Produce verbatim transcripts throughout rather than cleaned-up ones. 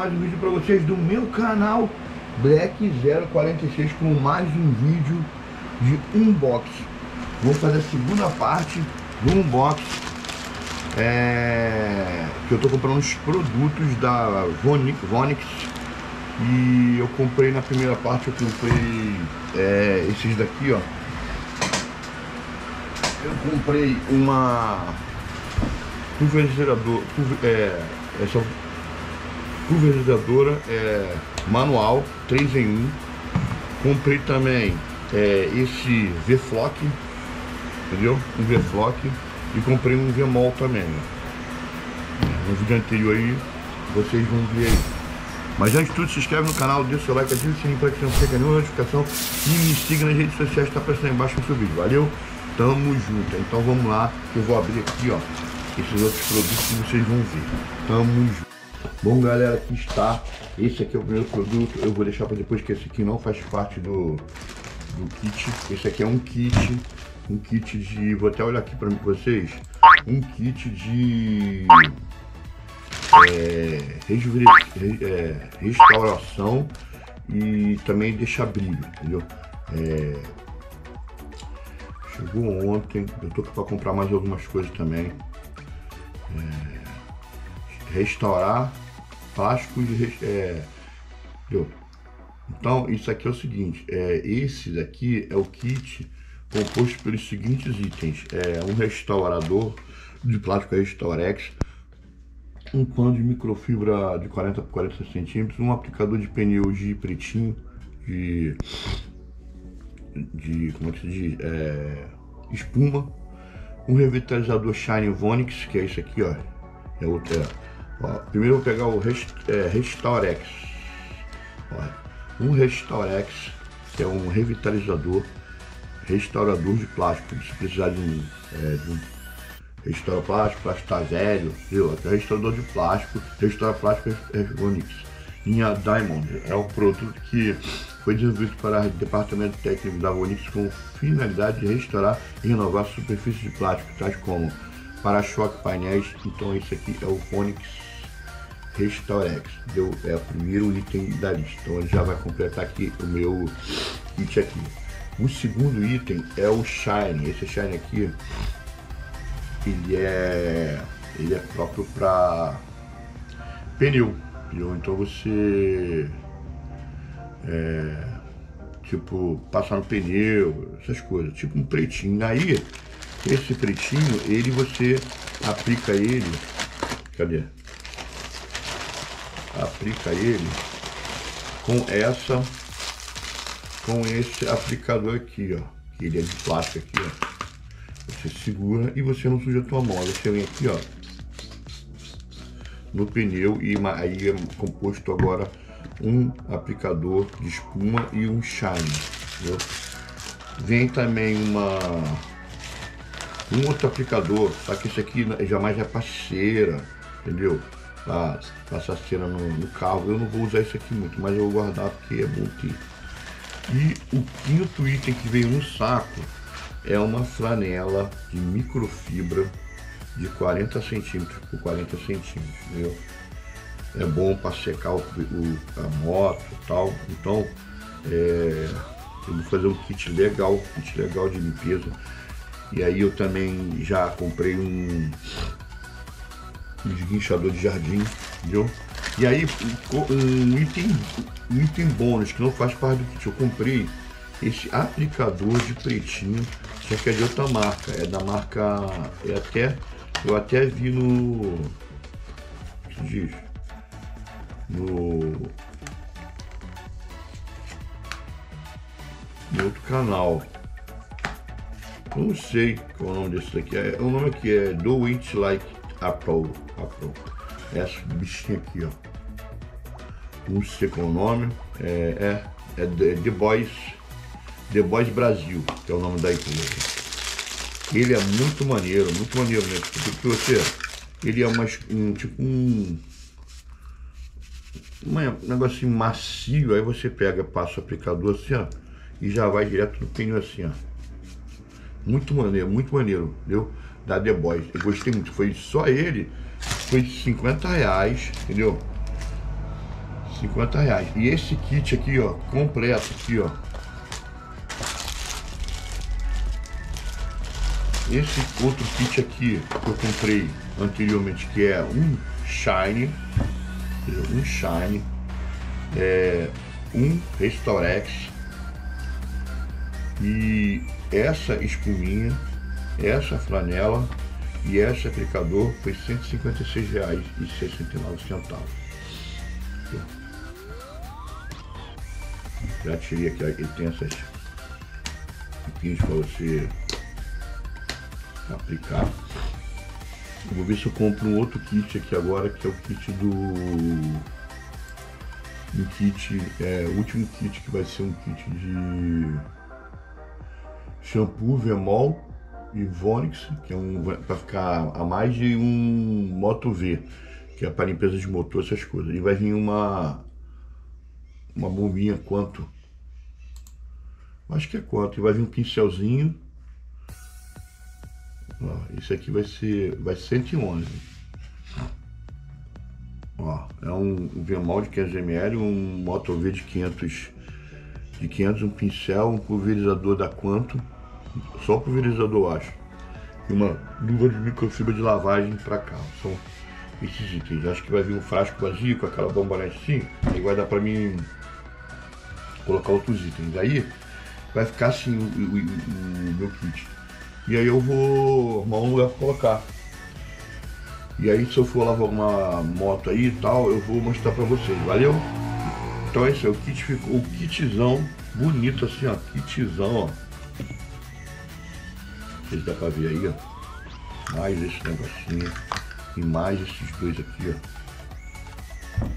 mais um vídeo para vocês do meu canal Black zero quarenta e seis com mais um vídeo de unboxing. Vou fazer a segunda parte do unboxing, é... que eu tô comprando os produtos da Vonix, e eu comprei na primeira parte, eu comprei é, esses daqui, ó. Eu comprei uma pulverizador, pulver, é, essa pulverizadora é, manual três em um. Comprei também é, esse V-Flock, entendeu? Um V-Flock, e comprei um V-Mol também. No vídeo anterior aí vocês vão ver aí. Mas antes de tudo, se inscreve no canal, deixa o seu like, ativa o sininho para que você não perca nenhuma notificação e me siga nas redes sociais que está aparecendo aí embaixo no seu vídeo. Valeu? Tamo junto. Então vamos lá, que eu vou abrir aqui, ó, esses outros produtos que vocês vão ver. Tamo junto. Bom, galera, aqui está. Esse aqui é o primeiro produto. Eu vou deixar para depois, que esse aqui não faz parte do, do kit. Esse aqui é um kit, um kit de... Vou até olhar aqui para vocês. Um kit de... É, rejuve, é, restauração e também deixa brilho, entendeu? É, chegou ontem, eu tô para comprar mais algumas coisas também. É, restaurar plásticos de é, entendeu? Então isso aqui é o seguinte, é, esse daqui é o kit composto pelos seguintes itens: é um restaurador de plástico Restaurex, um pano de microfibra de quarenta por quarenta centímetros, um aplicador de pneu de pretinho, de, de como é que se diz, é, espuma, um revitalizador Shine Vonix, que é esse aqui, ó, é outro, é, ó, primeiro eu vou pegar o Rest, é, Restaurex, ó, um Restaurex, que é um revitalizador, restaurador de plástico, se precisar de um, é, de um restaura plástico, plástico tá velho, viu? É restaurador de plástico, restaura plástico é Vonix. Linha Diamond é um produto que foi desenvolvido para o departamento técnico da Vonix com finalidade de restaurar e renovar superfícies de plástico, tais como para-choque, painéis. Então esse aqui é o Vonix Restaurex, deu, é o primeiro item da lista. Então ele já vai completar aqui o meu kit aqui. O segundo item é o Shine. Esse Shine aqui, ele é, ele é próprio para pneu, entendeu? Então você é, tipo, passar no pneu, essas coisas, tipo um pretinho. Aí esse pretinho, ele você aplica ele, cadê? Aplica ele com essa, com esse aplicador aqui, ó, que ele é de plástico aqui, ó. Você segura e você não suja a tua mão. Você vem aqui, ó, no pneu, e aí é composto agora um aplicador de espuma e um shine, entendeu? Vem também uma um outro aplicador, só que esse aqui jamais é para cera, entendeu? Para passar cera no, no carro. Eu não vou usar isso aqui muito, mas eu vou guardar porque é bom ter. E o quinto item que veio no saco é uma flanela de microfibra de quarenta centímetros por quarenta centímetros, entendeu? É bom para secar o, o, a moto e tal. Então é, eu vou fazer um kit legal, kit legal de limpeza. E aí eu também já comprei um, um esguinchador de jardim, entendeu? E aí um item, um item bônus que não faz parte do kit, eu comprei esse aplicador de pretinho, só que é de outra marca, é da marca, é até, eu até vi no, que diz, no, no outro canal, eu não sei qual é o nome desse daqui, é, o nome aqui é Do It Like Apple, Apple, essa bichinha aqui, ó, não sei qual é o nome, é, é, é The Boys, The Boys Brasil, que é o nome da empresa. Ele é muito maneiro, muito maneiro mesmo, porque você, ele é uma, um tipo um, um negocinho macio, aí você pega, passa o aplicador assim, ó, e já vai direto no pneu assim, ó. Muito maneiro, muito maneiro, entendeu? Da The Boys, eu gostei muito, foi só ele, foi cinquenta reais, entendeu? cinquenta reais. E esse kit aqui, ó, completo aqui, ó. Esse outro kit aqui que eu comprei anteriormente, que é um Shine, um Shine, é, um Restorex e essa espuminha, essa flanela e esse aplicador foi cento e cinquenta e seis reais e sessenta e nove centavos. Já tirei aqui, ele tem essas piquinhas para você aplicar. Eu vou ver se eu compro um outro kit aqui agora, que é o kit do um kit, é, o último kit, que vai ser um kit de shampoo, Vemol e Vonix, que é um para ficar a mais de um Moto V, que é para limpeza de motor, essas coisas. E vai vir uma uma bombinha quanto, acho que é quanto, e vai vir um pincelzinho. Ó, esse aqui vai ser, vai cento e onze. Ó, é um, um Vemol de quinhentos mililitros, um Moto V de quinhentos, de quinhentos, um pincel, um pulverizador da Quanto, só pulverizador, eu acho, e uma luva de microfibra de lavagem para carro. São esses itens. Acho que vai vir um frasco vazio com aquela bomba lá assim, aí vai dar para mim colocar outros itens. Aí vai ficar assim o, o, o, o meu kit. E aí eu vou arrumar um lugar para colocar. E aí se eu for lavar uma moto aí e tal, eu vou mostrar para vocês, valeu? Então esse é o kit, ficou o kitzão bonito assim, ó, kitzão, ó. Não sei se dá pra ver aí, ó. Mais esse negocinho e mais esses dois aqui, ó.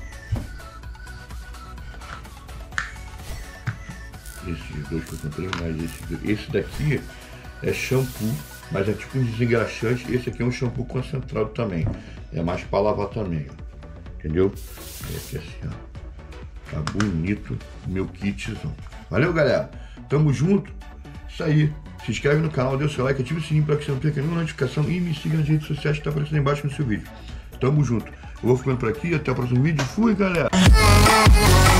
Esses dois que eu comprei, mais esses dois. Esse daqui é shampoo, mas é tipo um desengraxante. Esse aqui é um shampoo concentrado também. É mais para lavar também, ó. Entendeu? É aqui assim, ó. Tá bonito o meu kitzão. Valeu, galera. Tamo junto. Isso aí. Se inscreve no canal, dê o seu like, ative o sininho para que você não perca nenhuma notificação e me siga nas redes sociais que tá aparecendo aí embaixo no seu vídeo. Tamo junto. Eu vou ficando por aqui. Até o próximo vídeo. Fui, galera.